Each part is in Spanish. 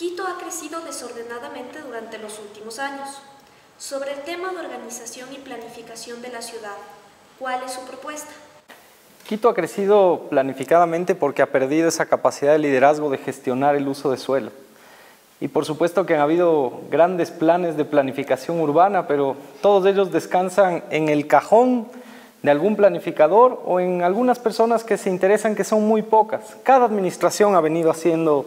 Quito ha crecido desordenadamente durante los últimos años. Sobre el tema de organización y planificación de la ciudad, ¿cuál es su propuesta? Quito ha crecido planificadamente porque ha perdido esa capacidad de liderazgo de gestionar el uso de suelo. Y por supuesto que han habido grandes planes de planificación urbana, pero todos ellos descansan en el cajón de algún planificador o en algunas personas que se interesan, que son muy pocas. Cada administración ha venido haciendo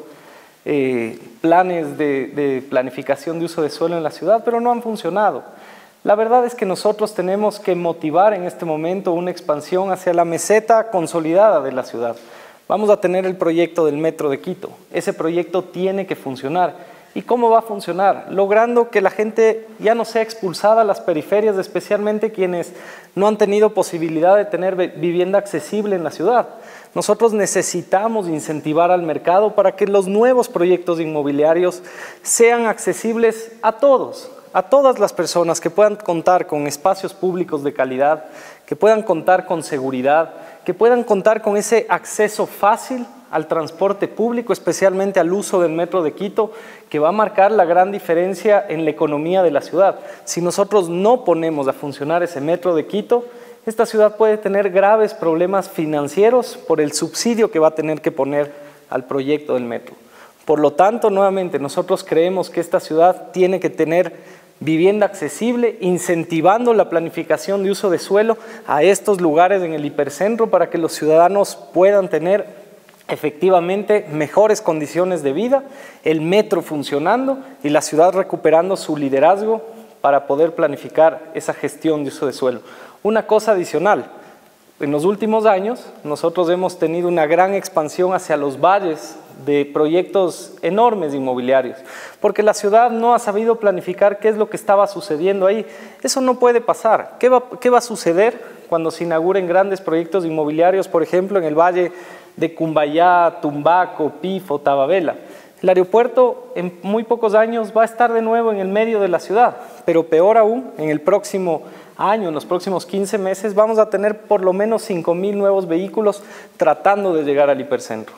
planes de planificación de uso de suelo en la ciudad, pero no han funcionado. La verdad es que nosotros tenemos que motivar en este momento una expansión hacia la meseta consolidada de la ciudad. Vamos a tener el proyecto del Metro de Quito. Ese proyecto tiene que funcionar. ¿Y cómo va a funcionar? Logrando que la gente ya no sea expulsada a las periferias, especialmente quienes no han tenido posibilidad de tener vivienda accesible en la ciudad. Nosotros necesitamos incentivar al mercado para que los nuevos proyectos inmobiliarios sean accesibles a todos, a todas las personas, que puedan contar con espacios públicos de calidad, que puedan contar con seguridad, que puedan contar con ese acceso fácil al transporte público, especialmente al uso del Metro de Quito, que va a marcar la gran diferencia en la economía de la ciudad. Si nosotros no ponemos a funcionar ese Metro de Quito, esta ciudad puede tener graves problemas financieros por el subsidio que va a tener que poner al proyecto del metro. Por lo tanto, nuevamente, nosotros creemos que esta ciudad tiene que tener vivienda accesible, incentivando la planificación de uso de suelo a estos lugares en el hipercentro para que los ciudadanos puedan tener efectivamente mejores condiciones de vida, el metro funcionando y la ciudad recuperando su liderazgo para poder planificar esa gestión de uso de suelo. Una cosa adicional, en los últimos años nosotros hemos tenido una gran expansión hacia los valles de proyectos enormes inmobiliarios, porque la ciudad no ha sabido planificar qué es lo que estaba sucediendo ahí. Eso no puede pasar. ¿Qué va a suceder cuando se inauguren grandes proyectos inmobiliarios, por ejemplo, en el valle de Cumbayá, Tumbaco, Pifo, Tababela? El aeropuerto en muy pocos años va a estar de nuevo en el medio de la ciudad, pero peor aún, en el próximo año, en los próximos 15 meses, vamos a tener por lo menos 5.000 nuevos vehículos tratando de llegar al hipercentro.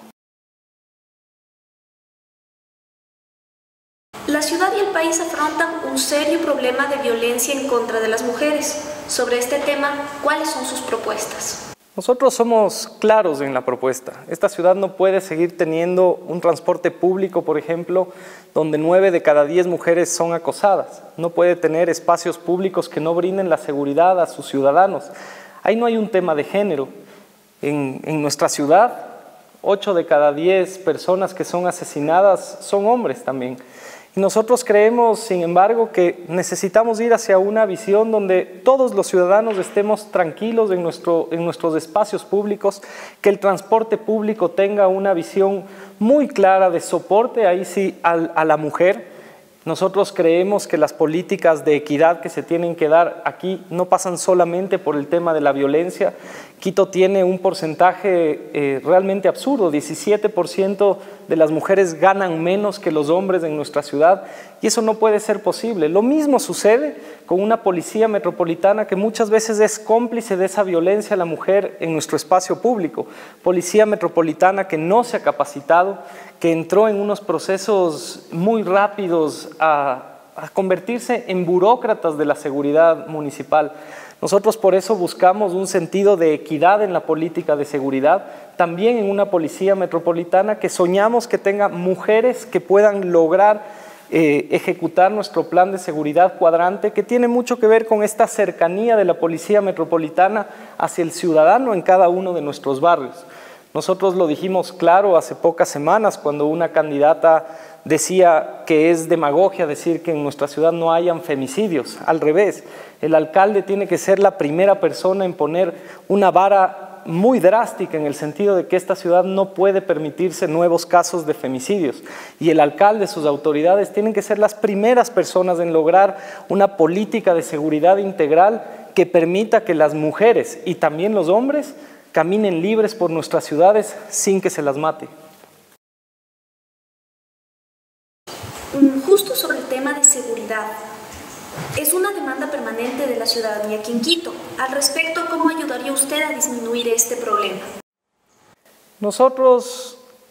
La ciudad y el país afrontan un serio problema de violencia en contra de las mujeres. Sobre este tema, ¿cuáles son sus propuestas? Nosotros somos claros en la propuesta. Esta ciudad no puede seguir teniendo un transporte público, por ejemplo, donde 9 de cada 10 mujeres son acosadas. No puede tener espacios públicos que no brinden la seguridad a sus ciudadanos. Ahí no hay un tema de género. En nuestra ciudad, 8 de cada 10 personas que son asesinadas son hombres también. Y nosotros creemos, sin embargo, que necesitamos ir hacia una visión donde todos los ciudadanos estemos tranquilos en nuestros espacios públicos, que el transporte público tenga una visión muy clara de soporte, ahí sí, a la mujer. Nosotros creemos que las políticas de equidad que se tienen que dar aquí no pasan solamente por el tema de la violencia. Quito tiene un porcentaje realmente absurdo, 17% de las mujeres ganan menos que los hombres en nuestra ciudad y eso no puede ser posible. Lo mismo sucede con una policía metropolitana que muchas veces es cómplice de esa violencia a la mujer en nuestro espacio público. Policía metropolitana que no se ha capacitado, que entró en unos procesos muy rápidos a convertirse en burócratas de la seguridad municipal. Nosotros por eso buscamos un sentido de equidad en la política de seguridad, también en una policía metropolitana que soñamos que tenga mujeres que puedan lograr ejecutar nuestro plan de seguridad cuadrante, que tiene mucho que ver con esta cercanía de la policía metropolitana hacia el ciudadano en cada uno de nuestros barrios. Nosotros lo dijimos claro hace pocas semanas cuando una candidata decía que es demagogia decir que en nuestra ciudad no hayan femicidios. Al revés, el alcalde tiene que ser la primera persona en poner una vara muy drástica en el sentido de que esta ciudad no puede permitirse nuevos casos de femicidios. Y el alcalde, sus autoridades, tienen que ser las primeras personas en lograr una política de seguridad integral que permita que las mujeres y también los hombres caminen libres por nuestras ciudades sin que se las mate. Justo sobre el tema de seguridad, es una demanda permanente de la ciudadanía aquí en Quito. Al respecto, ¿cómo ayudaría usted a disminuir este problema? Nosotros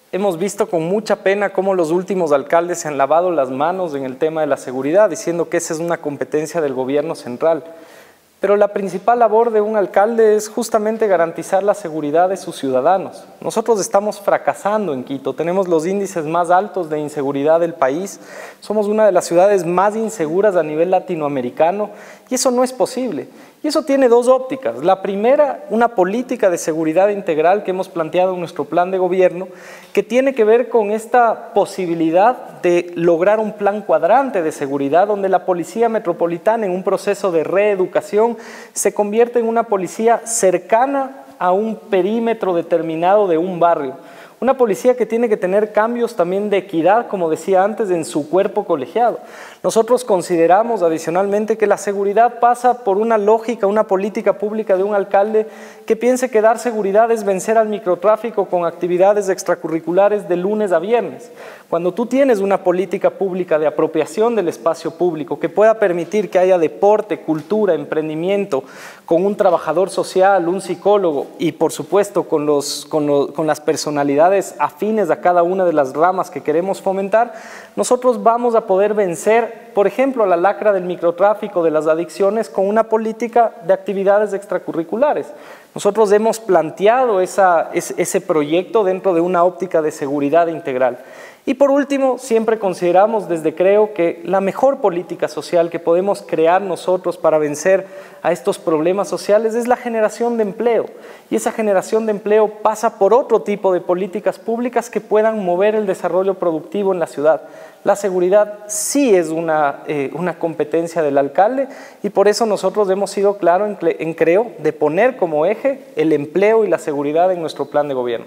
hemos visto con mucha pena cómo los últimos alcaldes se han lavado las manos en el tema de la seguridad, diciendo que esa es una competencia del gobierno central. Pero la principal labor de un alcalde es justamente garantizar la seguridad de sus ciudadanos. Nosotros estamos fracasando en Quito, tenemos los índices más altos de inseguridad del país, somos una de las ciudades más inseguras a nivel latinoamericano y eso no es posible. Y eso tiene dos ópticas. La primera, una política de seguridad integral que hemos planteado en nuestro plan de gobierno, que tiene que ver con esta posibilidad de lograr un plan cuadrante de seguridad, donde la Policía Metropolitana, en un proceso de reeducación, se convierte en una policía cercana a un perímetro determinado de un barrio. Una policía que tiene que tener cambios también de equidad, como decía antes, en su cuerpo colegiado. Nosotros consideramos adicionalmente que la seguridad pasa por una lógica, una política pública de un alcalde que piense que dar seguridad es vencer al microtráfico con actividades extracurriculares de lunes a viernes. Cuando tú tienes una política pública de apropiación del espacio público que pueda permitir que haya deporte, cultura, emprendimiento, con un trabajador social, un psicólogo y por supuesto con las personalidades afines a cada una de las ramas que queremos fomentar, nosotros vamos a poder vencer, por ejemplo, la lacra del microtráfico, de las adicciones, con una política de actividades extracurriculares. Nosotros hemos planteado ese proyecto dentro de una óptica de seguridad integral. Y por último, siempre consideramos desde Creo que la mejor política social que podemos crear nosotros para vencer a estos problemas sociales es la generación de empleo. Y esa generación de empleo pasa por otro tipo de políticas públicas que puedan mover el desarrollo productivo en la ciudad. La seguridad sí es una competencia del alcalde y por eso nosotros hemos sido claros en Creo de poner como eje el empleo y la seguridad en nuestro plan de gobierno.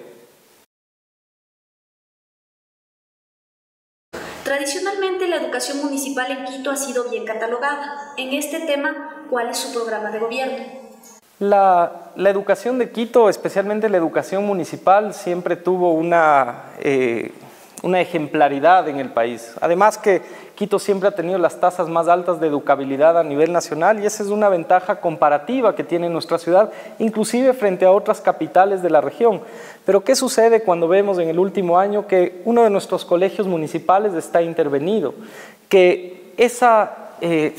Tradicionalmente, la educación municipal en Quito ha sido bien catalogada. En este tema, ¿cuál es su programa de gobierno? La educación de Quito, especialmente la educación municipal, siempre tuvo una ejemplaridad en el país. Además que Quito siempre ha tenido las tasas más altas de educabilidad a nivel nacional y esa es una ventaja comparativa que tiene nuestra ciudad, inclusive frente a otras capitales de la región. Pero ¿qué sucede cuando vemos en el último año que uno de nuestros colegios municipales está intervenido? Que ese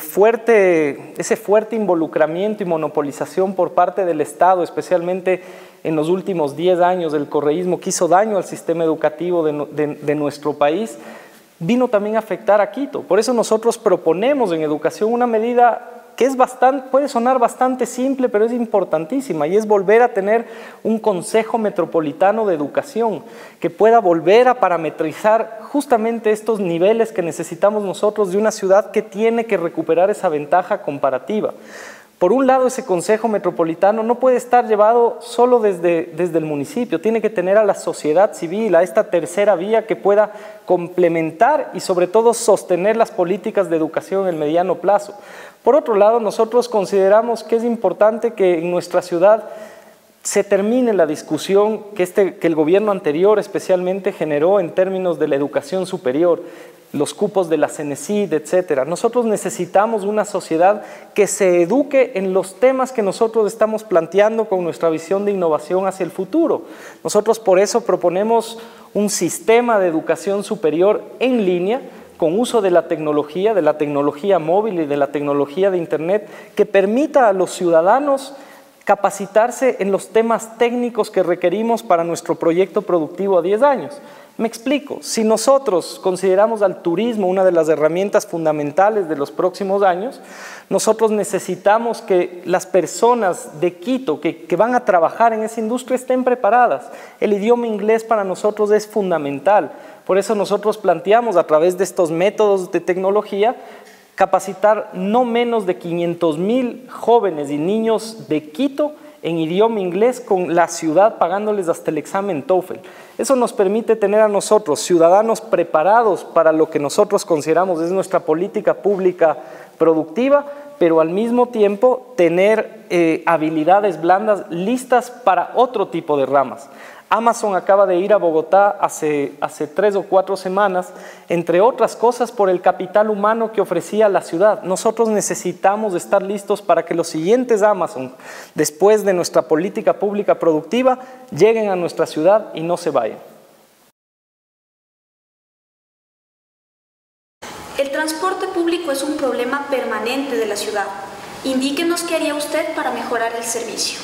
fuerte involucramiento y monopolización por parte del Estado, especialmente en los últimos 10 años del correísmo, que hizo daño al sistema educativo de nuestro país, vino también a afectar a Quito. Por eso nosotros proponemos en educación una medida que puede sonar bastante simple, pero es importantísima, y es volver a tener un Consejo Metropolitano de Educación que pueda volver a parametrizar justamente estos niveles que necesitamos nosotros de una ciudad que tiene que recuperar esa ventaja comparativa. Por un lado, ese Consejo Metropolitano no puede estar llevado solo desde el municipio, tiene que tener a la sociedad civil, a esta tercera vía que pueda complementar y sobre todo sostener las políticas de educación en el mediano plazo. Por otro lado, nosotros consideramos que es importante que en nuestra ciudad se termine la discusión que el gobierno anterior especialmente generó en términos de la educación superior, los cupos de la CENESID, etc. Nosotros necesitamos una sociedad que se eduque en los temas que nosotros estamos planteando con nuestra visión de innovación hacia el futuro. Nosotros por eso proponemos un sistema de educación superior en línea, con uso de la tecnología móvil y de la tecnología de Internet, que permita a los ciudadanos capacitarse en los temas técnicos que requerimos para nuestro proyecto productivo a 10 años. Me explico, si nosotros consideramos al turismo una de las herramientas fundamentales de los próximos años, nosotros necesitamos que las personas de Quito que van a trabajar en esa industria estén preparadas. El idioma inglés para nosotros es fundamental, por eso nosotros planteamos a través de estos métodos de tecnología capacitar no menos de 500,000 jóvenes y niños de Quito en idioma inglés, con la ciudad pagándoles hasta el examen TOEFL. Eso nos permite tener a nosotros ciudadanos preparados para lo que nosotros consideramos es nuestra política pública productiva, pero al mismo tiempo tener habilidades blandas listas para otro tipo de ramas. Amazon acaba de ir a Bogotá hace 3 o 4 semanas, entre otras cosas por el capital humano que ofrecía la ciudad. Nosotros necesitamos estar listos para que los siguientes Amazon, después de nuestra política pública productiva, lleguen a nuestra ciudad y no se vayan. El transporte público es un problema permanente de la ciudad. Indíquenos qué haría usted para mejorar el servicio.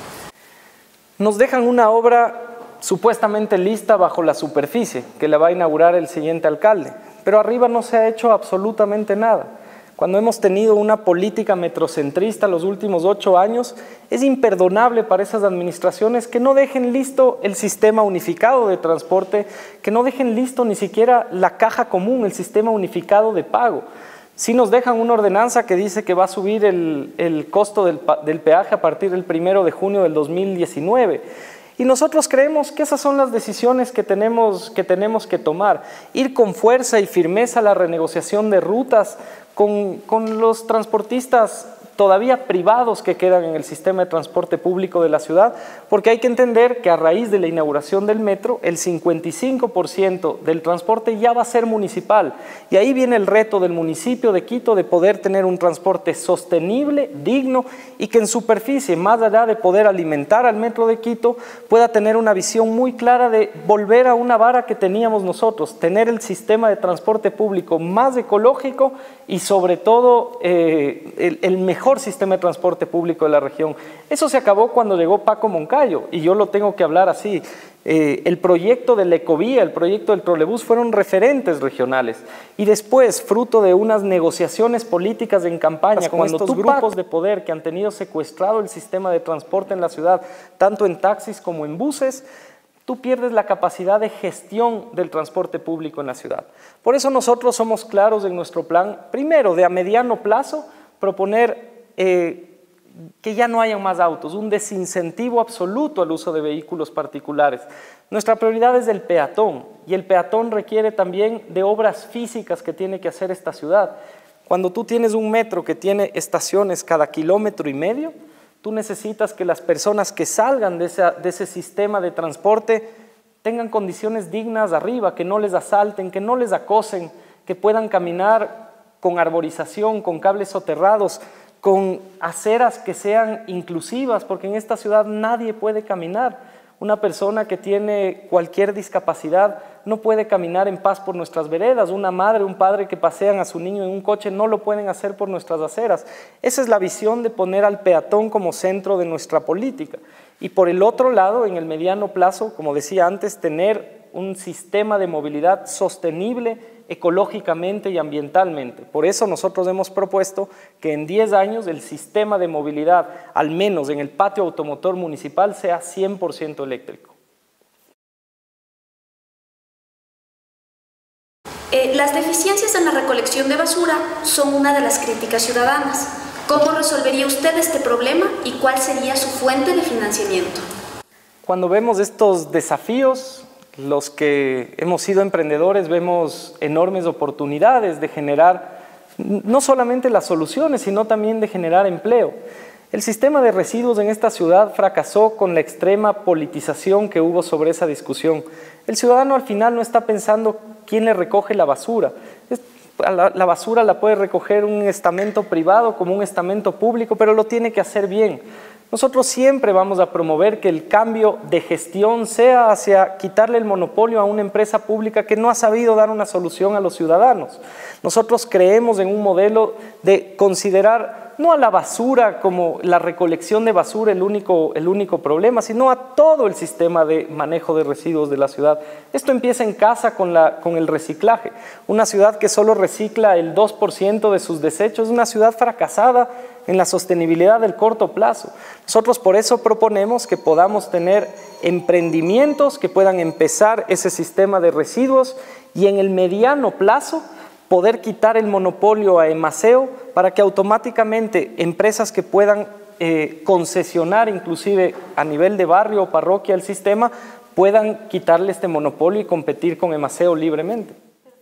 Nos dejan una obra supuestamente lista bajo la superficie, que la va a inaugurar el siguiente alcalde, pero arriba no se ha hecho absolutamente nada. Cuando hemos tenido una política metrocentrista los últimos 8 años, es imperdonable para esas administraciones que no dejen listo el sistema unificado de transporte, que no dejen listo ni siquiera la caja común, el sistema unificado de pago. Sí nos dejan una ordenanza que dice que va a subir el costo del peaje a partir del 1 de junio del 2019. Y nosotros creemos que esas son las decisiones que tenemos que tomar. Ir con fuerza y firmeza a la renegociación de rutas con los transportistas todavía privados que quedan en el sistema de transporte público de la ciudad, porque hay que entender que a raíz de la inauguración del metro, el 55% del transporte ya va a ser municipal, y ahí viene el reto del municipio de Quito de poder tener un transporte sostenible, digno, y que en superficie, más allá de poder alimentar al metro de Quito, pueda tener una visión muy clara de volver a una vara que teníamos nosotros, tener el sistema de transporte público más ecológico y sobre todo el mejor sistema de transporte público de la región. Eso se acabó cuando llegó Paco Moncayo, y yo lo tengo que hablar así. El proyecto de la ecovía, el proyecto del trolebús fueron referentes regionales, y después, fruto de unas negociaciones políticas en campaña con estos grupos de poder que han tenido secuestrado el sistema de transporte en la ciudad, tanto en taxis como en buses, tú pierdes la capacidad de gestión del transporte público en la ciudad. Por eso nosotros somos claros en nuestro plan, primero, de a mediano plazo, proponer que ya no hayan más autos, un desincentivo absoluto al uso de vehículos particulares. Nuestra prioridad es el peatón, y el peatón requiere también de obras físicas que tiene que hacer esta ciudad. Cuando tú tienes un metro que tiene estaciones cada 1,5 kilómetros, tú necesitas que las personas que salgan de ese sistema de transporte tengan condiciones dignas arriba, que no les asalten, que no les acosen, que puedan caminar con arborización, con cables soterrados, con aceras que sean inclusivas, porque en esta ciudad nadie puede caminar. Una persona que tiene cualquier discapacidad no puede caminar en paz por nuestras veredas. Una madre, un padre que pasean a su niño en un coche no lo pueden hacer por nuestras aceras. Esa es la visión de poner al peatón como centro de nuestra política. Y por el otro lado, en el mediano plazo, como decía antes, tener un sistema de movilidad sostenible ecológicamente y ambientalmente. Por eso nosotros hemos propuesto que en 10 años el sistema de movilidad, al menos en el patio automotor municipal, sea 100% eléctrico. Las deficiencias en la recolección de basura son una de las críticas ciudadanas. ¿Cómo resolvería usted este problema y cuál sería su fuente de financiamiento? Cuando vemos estos desafíos, los que hemos sido emprendedores vemos enormes oportunidades de generar no solamente las soluciones, sino también de generar empleo. El sistema de residuos en esta ciudad fracasó con la extrema politización que hubo sobre esa discusión. El ciudadano al final no está pensando quién le recoge la basura. La basura la puede recoger un estamento privado como un estamento público, pero lo tiene que hacer bien. Nosotros siempre vamos a promover que el cambio de gestión sea hacia quitarle el monopolio a una empresa pública que no ha sabido dar una solución a los ciudadanos. Nosotros creemos en un modelo de considerar no a la basura como la recolección de basura el único problema, sino a todo el sistema de manejo de residuos de la ciudad. Esto empieza en casa con el reciclaje. Una ciudad que solo recicla el 2% de sus desechos es una ciudad fracasada en la sostenibilidad del corto plazo. Nosotros por eso proponemos que podamos tener emprendimientos que puedan empezar ese sistema de residuos y en el mediano plazo poder quitar el monopolio a Emaceo para que automáticamente empresas que puedan concesionar inclusive a nivel de barrio o parroquia el sistema puedan quitarle este monopolio y competir con Emaceo libremente.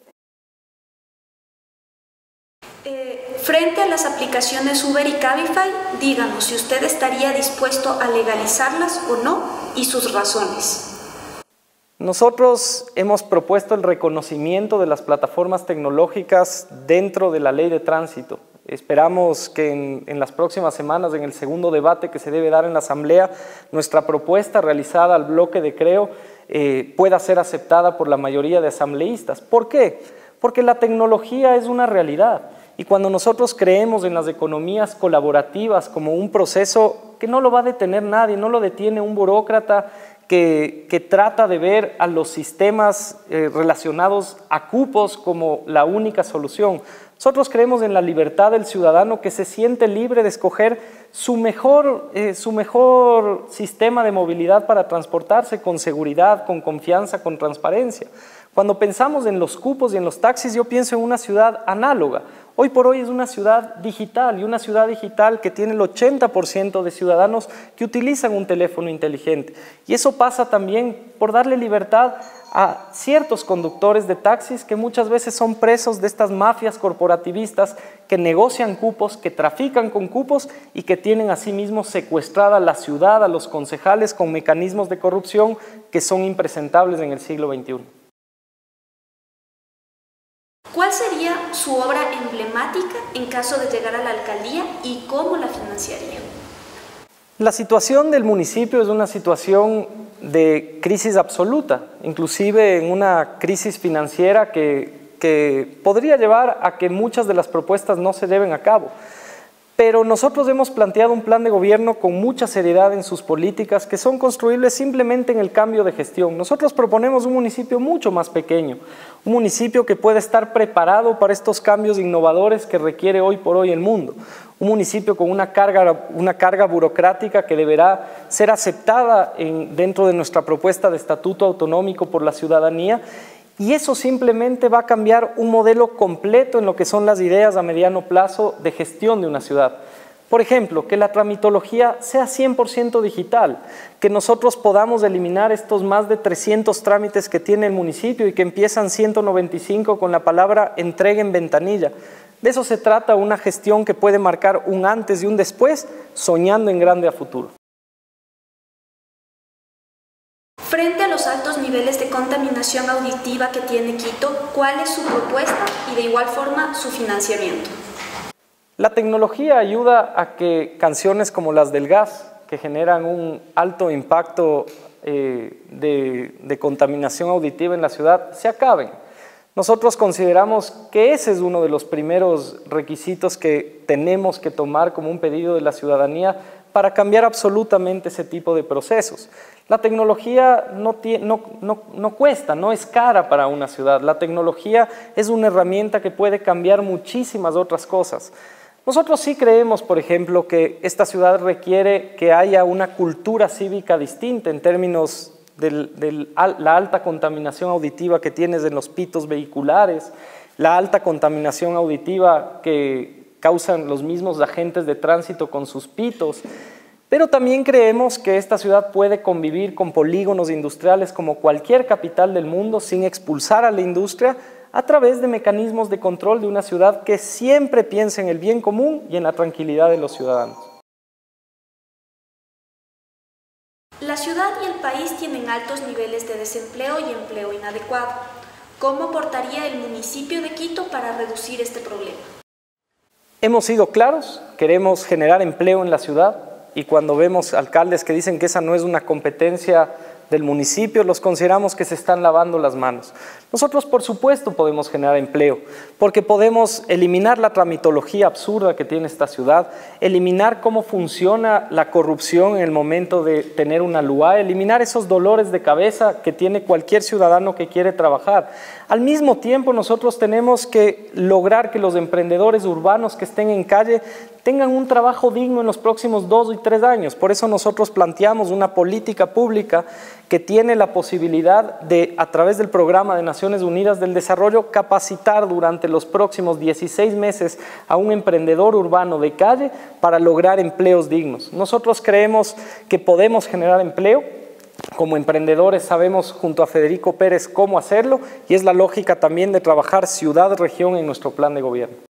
Frente a las aplicaciones Uber y Cabify, díganos si usted estaría dispuesto a legalizarlas o no y sus razones. Nosotros hemos propuesto el reconocimiento de las plataformas tecnológicas dentro de la ley de tránsito. Esperamos que en las próximas semanas, en el segundo debate que se debe dar en la Asamblea, nuestra propuesta realizada al bloque de Creo pueda ser aceptada por la mayoría de asambleístas. ¿Por qué? porque la tecnología es una realidad. Y cuando nosotros creemos en las economías colaborativas como un proceso que no lo va a detener nadie, no lo detiene un burócrata que trata de ver a los sistemas relacionados a cupos como la única solución. Nosotros creemos en la libertad del ciudadano que se siente libre de escoger su mejor sistema de movilidad para transportarse con seguridad, con confianza, con transparencia. Cuando pensamos en los cupos y en los taxis, yo pienso en una ciudad análoga. Hoy por hoy es una ciudad digital y una ciudad digital que tiene el 80% de ciudadanos que utilizan un teléfono inteligente. Y eso pasa también por darle libertad a ciertos conductores de taxis que muchas veces son presos de estas mafias corporativistas que negocian cupos, que trafican con cupos y que tienen asimismo secuestrada la ciudad, a los concejales con mecanismos de corrupción que son impresentables en el siglo XXI. ¿Cuál sería su obra emblemática en caso de llegar a la alcaldía y cómo la financiaría? La situación del municipio es una situación de crisis absoluta, inclusive en una crisis financiera que podría llevar a que muchas de las propuestas no se lleven a cabo. Pero nosotros hemos planteado un plan de gobierno con mucha seriedad en sus políticas que son construibles simplemente en el cambio de gestión. Nosotros proponemos un municipio mucho más pequeño, un municipio que pueda estar preparado para estos cambios innovadores que requiere hoy por hoy el mundo. Un municipio con una carga burocrática que deberá ser aceptada dentro de nuestra propuesta de estatuto autonómico por la ciudadanía. Y eso simplemente va a cambiar un modelo completo en lo que son las ideas a mediano plazo de gestión de una ciudad. Por ejemplo, que la tramitología sea 100% digital, que nosotros podamos eliminar estos más de 300 trámites que tiene el municipio y que empiezan 195 con la palabra entrega en ventanilla. De eso se trata una gestión que puede marcar un antes y un después, soñando en grande a futuro. Frente a los altos niveles de contaminación auditiva que tiene Quito, ¿cuál es su propuesta y de igual forma su financiamiento? La tecnología ayuda a que canciones como las del gas, que generan un alto impacto de contaminación auditiva en la ciudad, se acaben. Nosotros consideramos que ese es uno de los primeros requisitos que tenemos que tomar como un pedido de la ciudadanía para cambiar absolutamente ese tipo de procesos. La tecnología no cuesta, no es cara para una ciudad. La tecnología es una herramienta que puede cambiar muchísimas otras cosas. Nosotros sí creemos, por ejemplo, que esta ciudad requiere que haya una cultura cívica distinta en términos de la alta contaminación auditiva que tienes en los pitos vehiculares, la alta contaminación auditiva que causan los mismos agentes de tránsito con sus pitos, pero también creemos que esta ciudad puede convivir con polígonos industriales como cualquier capital del mundo sin expulsar a la industria a través de mecanismos de control de una ciudad que siempre piense en el bien común y en la tranquilidad de los ciudadanos. La ciudad y el país tienen altos niveles de desempleo y empleo inadecuado. ¿Cómo aportaría el municipio de Quito para reducir este problema? Hemos sido claros, queremos generar empleo en la ciudad y cuando vemos alcaldes que dicen que esa no es una competencia del municipio, los consideramos que se están lavando las manos. Nosotros, por supuesto, podemos generar empleo, porque podemos eliminar la tramitología absurda que tiene esta ciudad, eliminar cómo funciona la corrupción en el momento de tener una LUA, eliminar esos dolores de cabeza que tiene cualquier ciudadano que quiere trabajar. Al mismo tiempo, nosotros tenemos que lograr que los emprendedores urbanos que estén en calle tengan un trabajo digno en los próximos 2 y 3 años. Por eso nosotros planteamos una política pública que tiene la posibilidad de, a través del Programa de Naciones Unidas del Desarrollo, capacitar durante los próximos 16 meses a un emprendedor urbano de calle para lograr empleos dignos. Nosotros creemos que podemos generar empleo. Como emprendedores sabemos junto a Federico Pérez cómo hacerlo y es la lógica también de trabajar ciudad-región en nuestro plan de gobierno.